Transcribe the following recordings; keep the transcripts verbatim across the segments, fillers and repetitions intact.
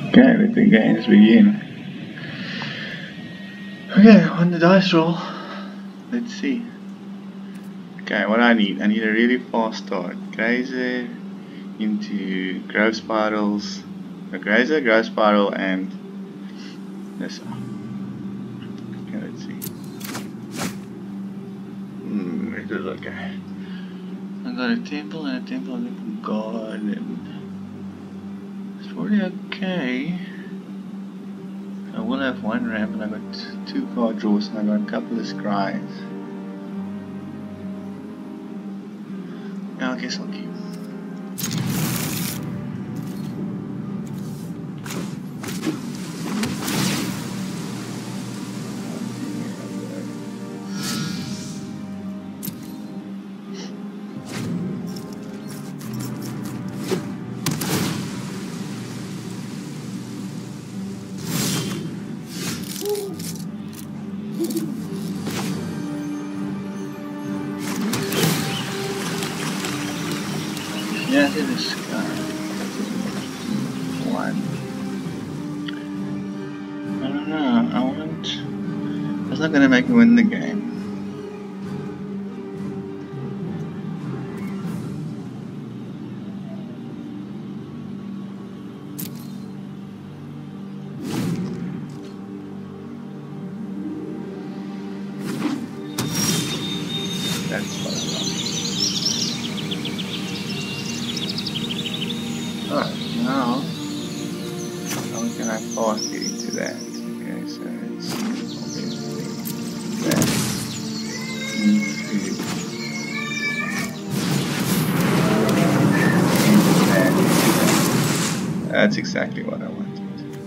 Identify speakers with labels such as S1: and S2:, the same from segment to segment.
S1: Okay, let the games begin. Okay, on the dice roll. Let's see. Okay, what I need, I need a really fast start. Grazer into growth spirals. A grazer, growth spiral, and this one. Okay, let's see. Hmm, it is okay. I got a temple and a temple and a garden. It's pretty okay. I will have one ramp and I got two card draws and I got a couple of scries. Yeah, I guess I'll keep. Yeah, it is sky. One. I don't know. I want. That's not gonna make me win the game. That's what I want. Alright, now how can I pass it into that? Okay, so it's obviously that into, into that, into that. That's exactly what I wanted.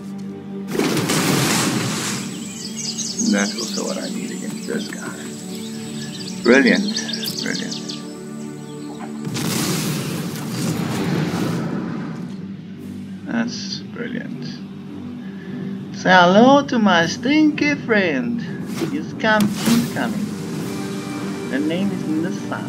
S1: And that's also what I need against this guy. Brilliant, brilliant. That's brilliant. Say hello to my stinky friend. He's come, he's coming. The name is Nissa.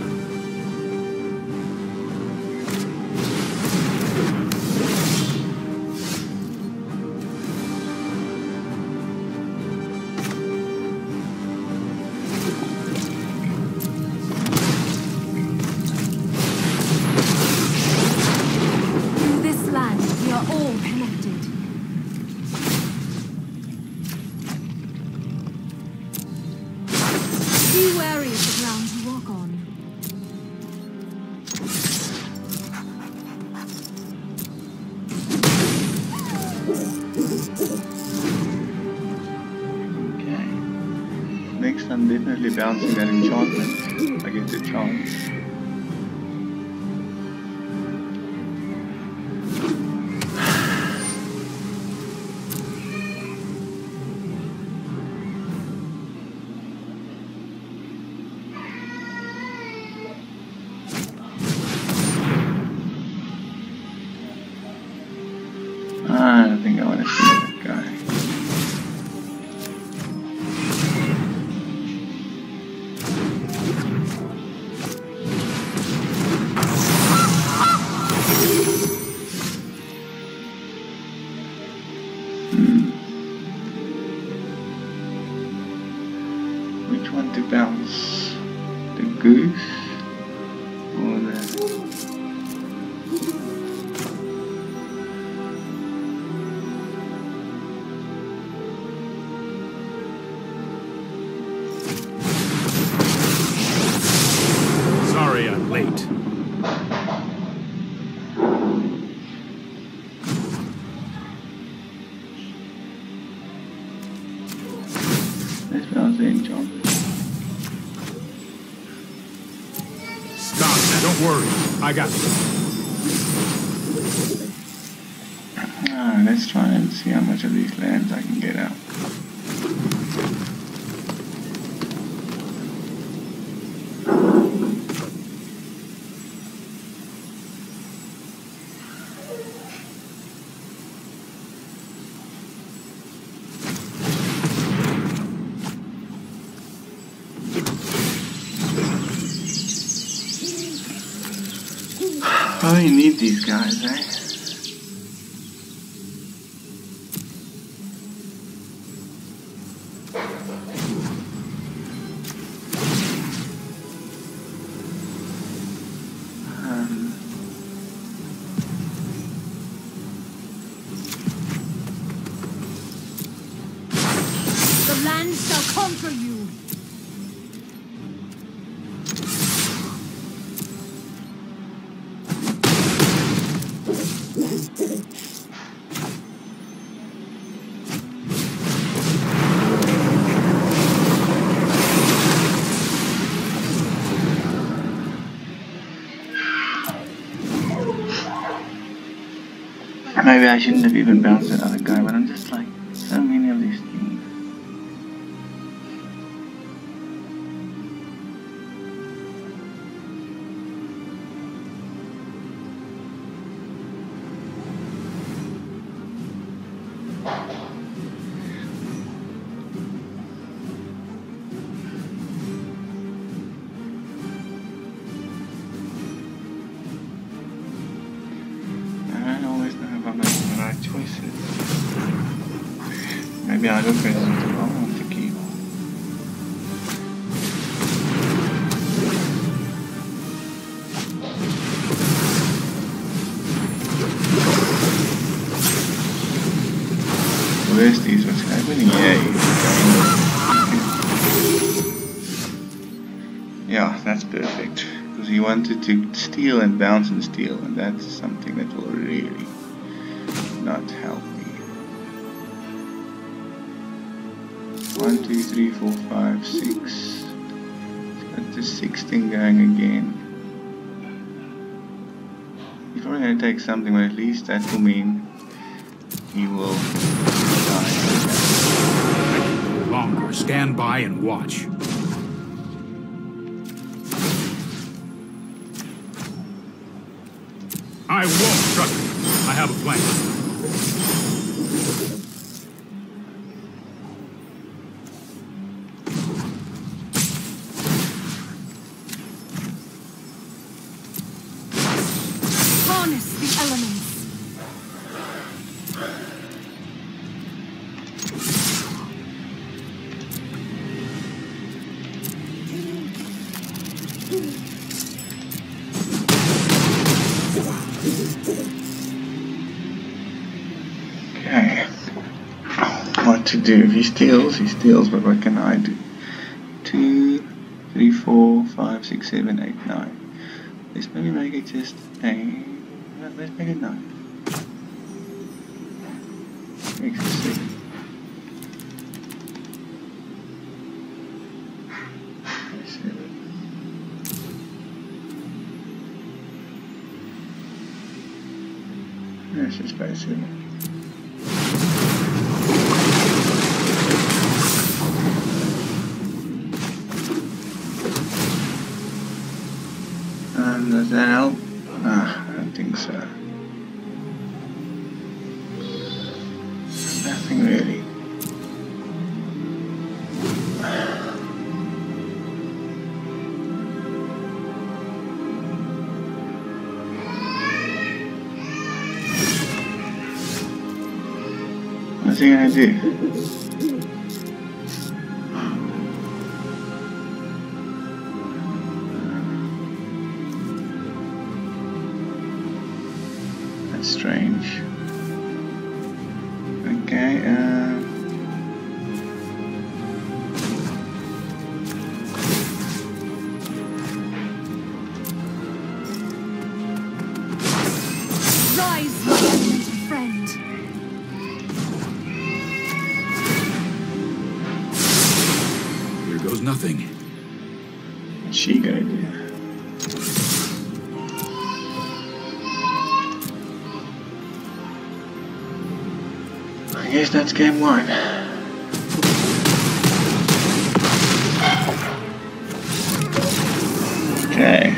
S2: Be wary of the ground you walk on.
S1: Okay. Next I'm definitely bouncing that enchantment. I get the chance. I don't think I want to see that guy. Hmm. Which one to bounce? The goose or the...
S3: Sorry I'm late.
S1: Let's bounce the enchantment.
S3: Stop, don't worry. I got you.
S1: Ah, let's try and see how much of these lands I can get out. I really need these guys, eh?
S2: shall conquer you.
S1: Maybe I shouldn't have even bounced that other guy, but I'm just like, so many of these things. Maybe I look at it I want to keep. Where's these? What's happening? Yeah, yeah, that's perfect. Because he wanted to steal and bounce and steal, and that's something that will really not help me. One, two, three, four, five, six. Got the sixth thing going again. He's probably going to take something, but at least that will mean he will die.
S3: Longer. Stand by and watch. I won't trust you. I have a plan.
S1: Okay, what to do? If he steals, he steals, but what can I do? Two, three, four, five, six, seven, eight, nine. Let's maybe make it just a. Let's make it nine. Makes it seven. Seven. Let's just play seven. Um, does that help? Ah, I don't think so. Nothing really. What's he gonna do? Strange. Okay, uh...
S2: Rise, my eminent friend.
S3: Here goes nothing.
S1: What's she gonna do? I guess that's game one. Okay.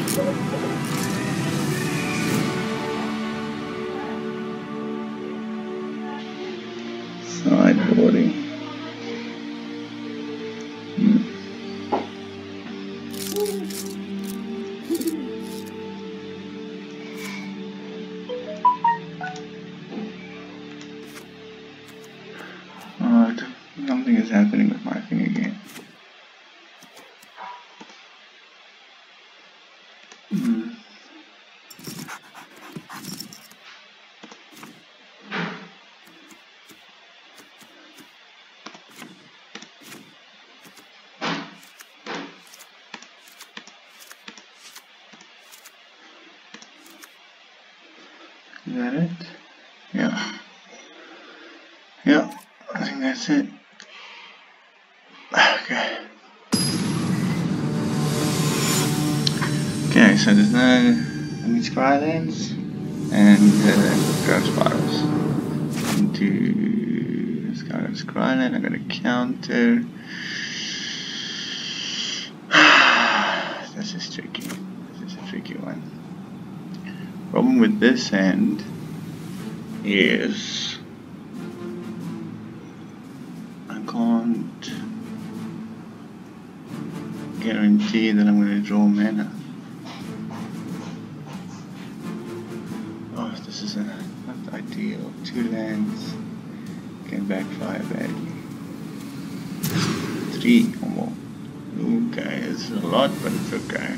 S1: Sideboarding. Hmm. Alright, something is happening with my thing again. Hmm. Is that it? Yeah. Yeah, I think that's it. Okay. Okay, so there's no any Skylands and uh, Grove Spirals. Into Skyland Skyland, I got a counter. This is tricky. This is a tricky one. Problem with this end is I can't guarantee that I'm going to draw mana. Oh, this is a, not ideal. Two lands can backfire badly. Three or more. Okay, it's a lot, but it's okay.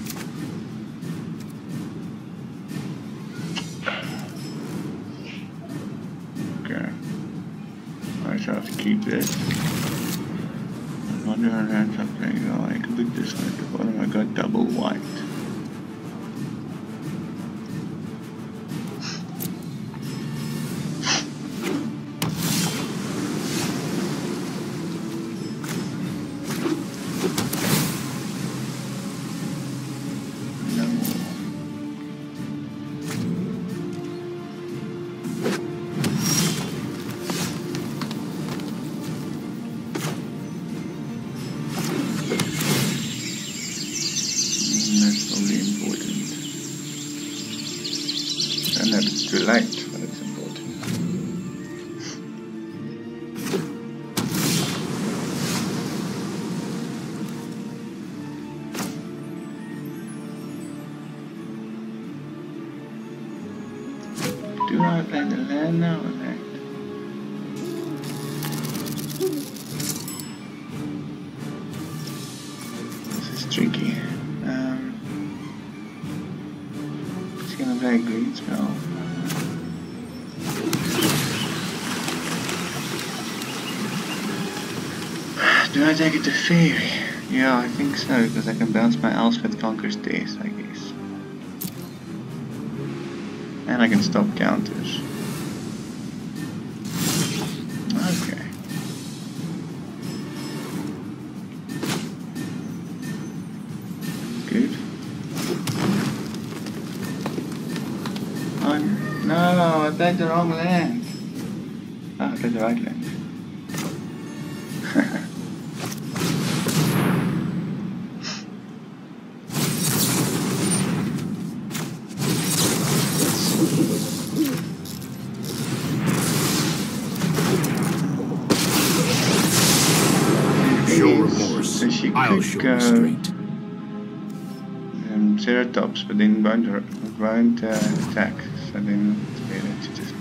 S1: Okay. I shall have to keep this. I wonder how that's up there. You know, I can put this one at the bottom. I got double white. Too late, but it's important. Do I play the land now or that? This is tricky. Um, it's gonna play a green spell. Do I take it to Fairy? Yeah, I think so, because I can bounce my Elspeth Conquer's Death, I guess. And I can stop counters. Okay. Good. Oh, no, I played the wrong land. Oh, I played the right land. So she
S3: I'll
S1: could
S3: show
S1: go
S3: you straight.
S1: um, Ceratops, but then won't, won't uh, attack. So then it's better to just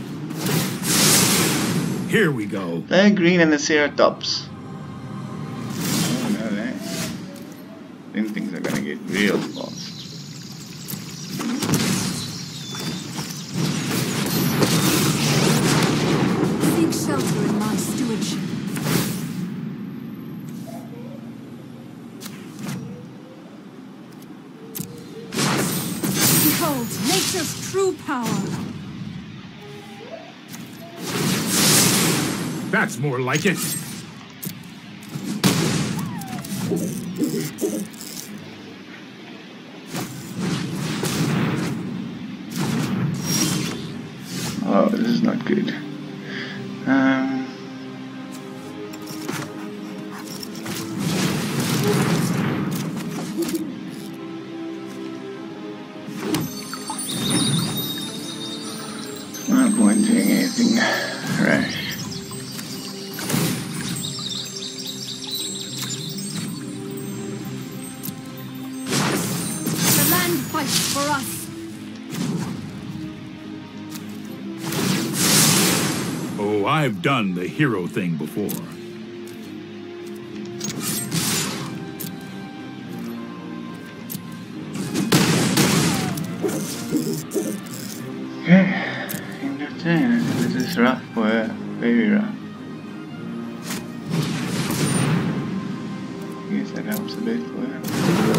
S3: Here we go.
S1: play a green and a Ceratops. Oh no, that. Then things are gonna get real fast.
S2: Seek shelter in my stewardship. Behold, nature's true power.
S3: That's more like it.
S1: Oh, this is not good. Um, not going to do anything rash.
S2: The land fights for us.
S3: Oh, I've done the hero thing before.
S1: Okay, end of turn. This is rough for her. Very rough. I guess that helps a bit for her.